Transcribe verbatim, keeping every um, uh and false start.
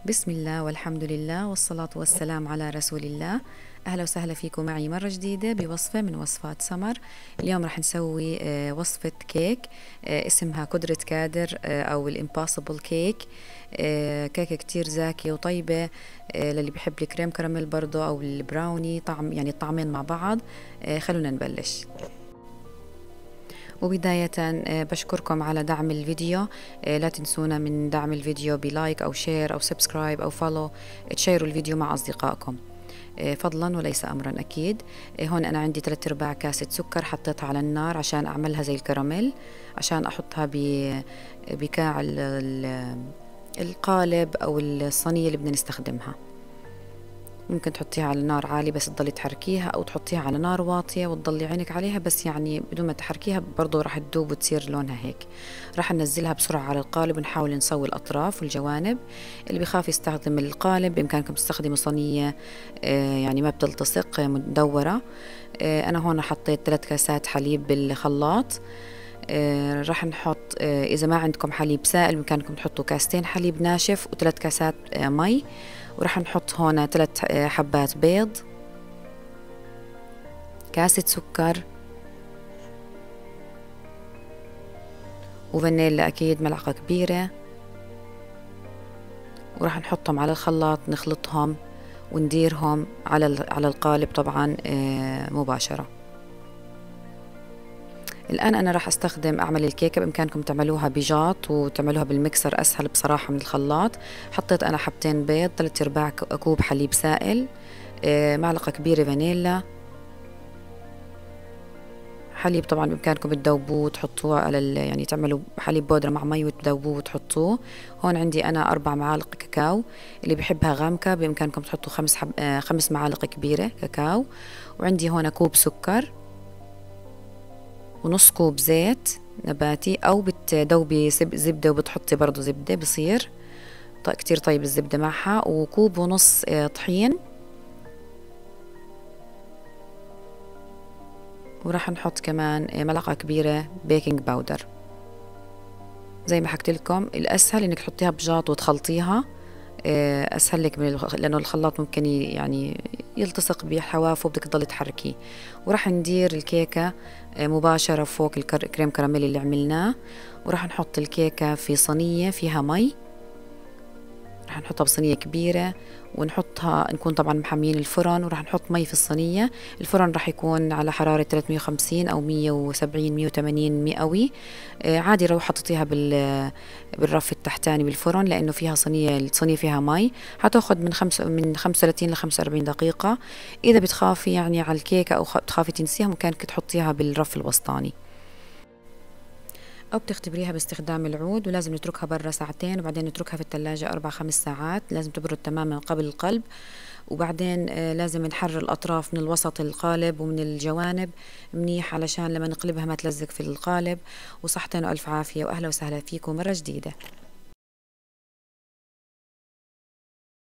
بسم الله والحمد لله والصلاة والسلام على رسول الله. أهلا وسهلا فيكم معي مرة جديدة بوصفة من وصفات سمر. اليوم رح نسوي آه، وصفة كيك آه، اسمها قدرة كادر آه، أو الإمبوسيبل كيك. آه، كيكة كتير زاكية وطيبة آه، للي بيحب الكريم كراميل برضو أو البراوني، طعم يعني الطعمين مع بعض. آه، خلونا نبلش. وبداية آه، بشكركم على دعم الفيديو. آه، لا تنسونا من دعم الفيديو بلايك أو شير أو سبسكرايب أو فولو. تشيروا الفيديو مع أصدقائكم آه، فضلا وليس أمرا أكيد. آه، هون أنا عندي ثلاثة أرباع كاسة سكر حطيتها على النار عشان أعملها زي الكراميل، عشان أحطها بكاع القالب أو الصينية اللي بدنا نستخدمها. ممكن تحطيها على نار عالية بس تضلي تحركيها، أو تحطيها على نار واطية وتضلي عينك عليها بس يعني بدون ما تحركيها برضو راح تذوب وتصير لونها هيك. راح ننزلها بسرعة على القالب ونحاول نسوي الأطراف والجوانب. اللي بخاف يستخدم القالب بإمكانكم تستخدموا صينية آه يعني ما بتلتصق مدورة. آه أنا هون حطيت ثلاث كاسات حليب بالخلاط. آه راح نحط آه إذا ما عندكم حليب سائل بإمكانكم تحطوا كاستين حليب ناشف وثلاث كاسات آه مي. وراح نحط هون ثلاث حبات بيض، كاسة سكر، وفانيلا أكيد ملعقة كبيرة. وراح نحطهم على الخلاط نخلطهم ونديرهم على على القالب طبعا مباشرة. الآن أنا راح أستخدم أعمل الكيكة، بإمكانكم تعملوها بجاط وتعملوها بالمكسر أسهل بصراحة من الخلاط. حطيت أنا حبتين بيض، ثلاثة أرباع كوب حليب سائل، معلقة كبيرة فانيلا. حليب طبعا بإمكانكم تذوبوه وتحطوه على يعني تعملوا حليب بودرة مع مي وتذوبوه وتحطوه. هون عندي أنا أربع معالق كاكاو، اللي بحبها غامكة بإمكانكم تحطوا خمس حب آه خمس معالق كبيرة كاكاو. وعندي هون كوب سكر ونص كوب زيت نباتي، أو بتذوبي زبدة وبتحطي برضو زبدة بصير كتير طيب الزبدة معها. وكوب ونص آه طحين. وراح نحط كمان ملعقة كبيرة بيكنج باودر. زي ما حكيت لكم الأسهل إنك تحطيها بجاط وتخلطيها، أسهل لك من الخ... لأنه الخلاط ممكن يعني يلتصق بحوافه وبدك تضلي تحركيه. وراح ندير الكيكة مباشرة فوق الكريم كراميل اللي عملناه. وراح نحط الكيكة في صينية فيها مي، رح نحطها بصينية كبيرة ونحطها، نكون طبعا محميين الفرن. وراح نحط مي في الصينية. الفرن راح يكون على حرارة ثلاثمية وخمسين أو مية وسبعين مية وثمانين مئوي. آه عادي لو حطيتيها بال بالرف التحتاني بالفرن، لأنه فيها صينية، الصينية فيها مي، حتاخد من خمسة من خمسة وثلاثين ل خمسة وأربعين دقيقة. إذا بتخافي يعني على الكيكة أو بتخافي تنسيها ممكن تحطيها بالرف الوسطاني، أو بتختبريها باستخدام العود. ولازم نتركها برا ساعتين وبعدين نتركها في الثلاجة أربع خمس ساعات، لازم تبرد تماما قبل القلب. وبعدين آه لازم نحرر الأطراف من الوسط القالب ومن الجوانب منيح علشان لما نقلبها ما تلزق في القالب. وصحتين وألف عافية، وأهلا وسهلا فيكم مرة جديدة.